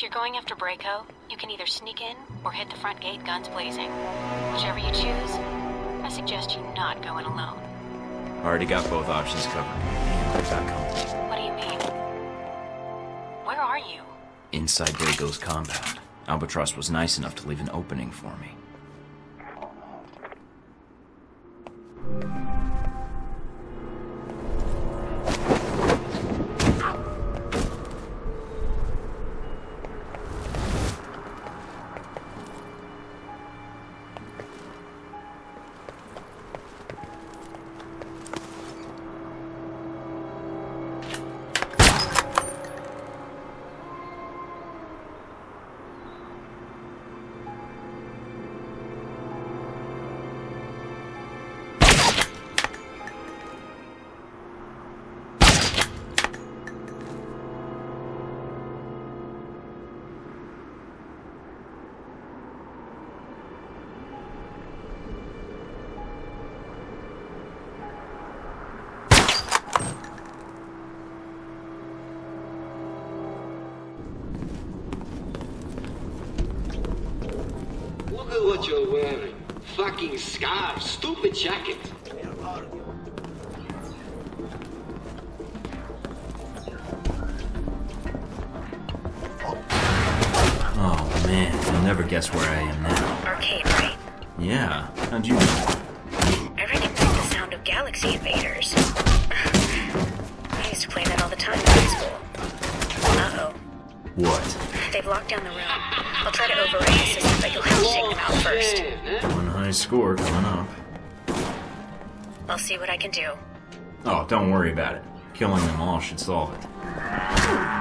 you're going after Braco, you can either sneak in or hit the front gate guns blazing. Whichever you choose, I suggest you not go in alone. Already got both options covered. Gambler.com. What do you mean? Where are you? Inside Braco's compound. Albatross was nice enough to leave an opening for me. Look at what you're wearing. Fucking scarf, stupid jacket. Oh man, you'll never guess where I am now. Arcade, right? Yeah, how'd you know? I recognize the sound of Galaxy Invaders. I used to play that all the time in high school. Uh-oh. What? They've locked down the room. I'll try to override the system, but you'll have to take them out first. One high score coming up. I'll see what I can do. Oh, don't worry about it. Killing them all should solve it.